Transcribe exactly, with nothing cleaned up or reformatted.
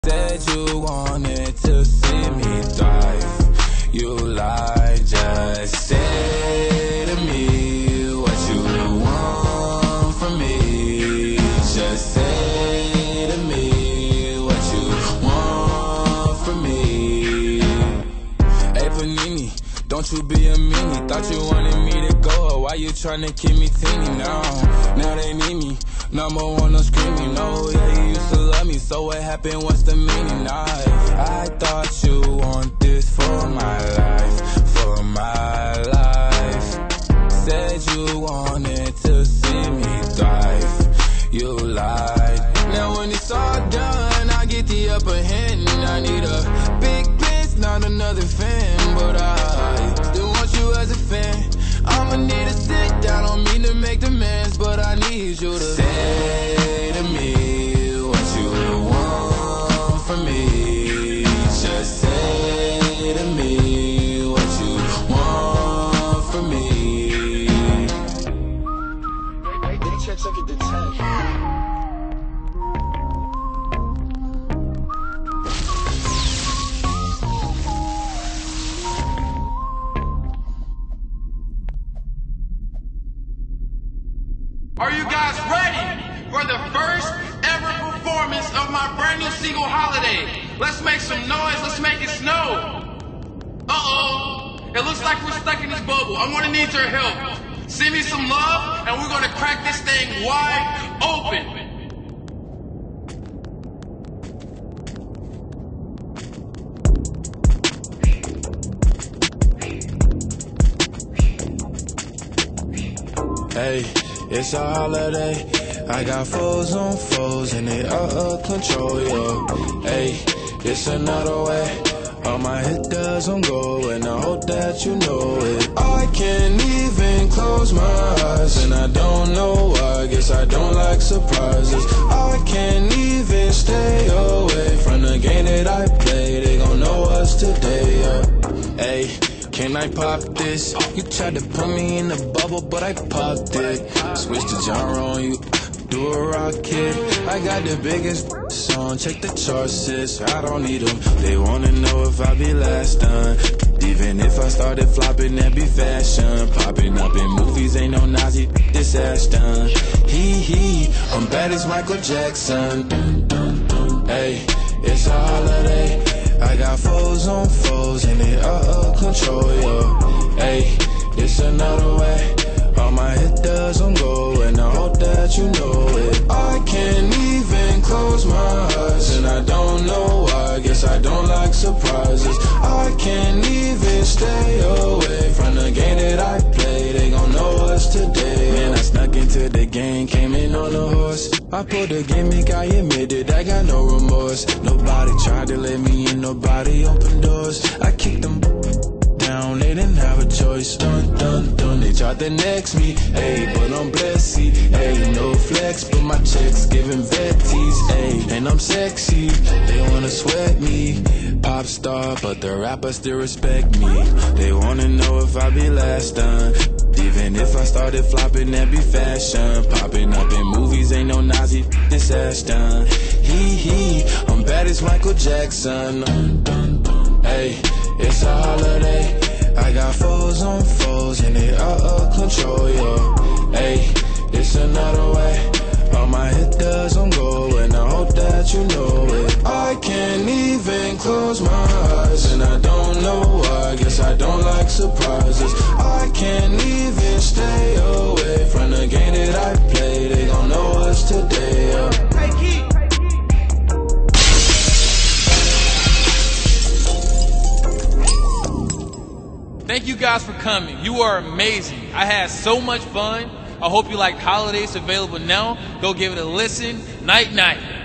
Said you wanted to see me thrive. You lied, just say to me what you want from me. Just say to me what you want from me. Hey Panini, don't you be a meanie. Thought you wanted me to go, why you tryna keep me teeny now? Now they need me, number one, I'm screaming. No, yeah, you used to love me, so what happened? What's the meaning? I, I thought you want this for my life, for my life. Said you wanted to see me thrive. You lied. Now when it's all done, I get the upper hand. I need a big bitch, not another fan, but I still want you as a fan. I'ma need to sit down, don't mean to make demands, but I need you to say to me what you want from me. Just say to me what you want from me. They check check it the tank. Are you guys ready for the first ever performance of my brand new single, Holiday? Let's make some noise, let's make it snow. Uh-oh, it looks like we're stuck in this bubble. I'm gonna need your help. Send me some love and we're gonna crack this thing wide open. Hey, it's a holiday. I got foes on foes and they out of control, yo. Hey, it's another way. All my hit doesn't go and I hope that you know it. I can't even close my eyes and I don't know why. Guess I don't like surprises. I can't even stay away from the game that I play. They gon' know us today, yeah. Hey, can I pop this? You tried to put me in the bubble, but I popped it. Switch the genre on you, do a rocket. I got the biggest song, check the charts, sis. I don't need them. They wanna know if I be last done. Even if I started flopping, that be fashion. Popping up in movies, ain't no Nazi, this ass done. Hee hee, I'm bad as Michael Jackson. Hey, it's a holiday. I got foes on foes and they out of control, yo. Hey, it's another way. All my hit doesn't go and I hope that you know it. I can't even close my eyes and I don't know why. Guess I don't like surprises. I can't even stay away from the game that I play. They gon' know us today. Man, I snuck into the game, came in on a horse. I pulled the gimmick, I admitted I got no remorse. Nobody tried to let me in, nobody opened doors. I kicked them down, they didn't have a choice. Dun dun dun, they tried to next me. Hey, but I'm blessed. Hey, no flex, but my checks giving vetties. Hey, and I'm sexy. They wanna sweat me. Pop star, but the rappers still respect me. They wanna know if I be last done. Even if I started flopping, that be fashion. Popping up in movies, ain't no Nazi, this ass done. Hee hee, I'm bad as Michael Jackson. Hey, it's a holiday. I got foes on foes and they out of control, yo. Hey, it's another way. All my hit doesn't go and I hope that you know it. I can't even close my eyes and I don't know why. Guess I don't like surprises. I can't even stay away from the game that I play. They gon' know us today, yeah. Thank you guys for coming. You are amazing. I had so much fun. I hope you liked Holidays. Available now. Go give it a listen. Night night.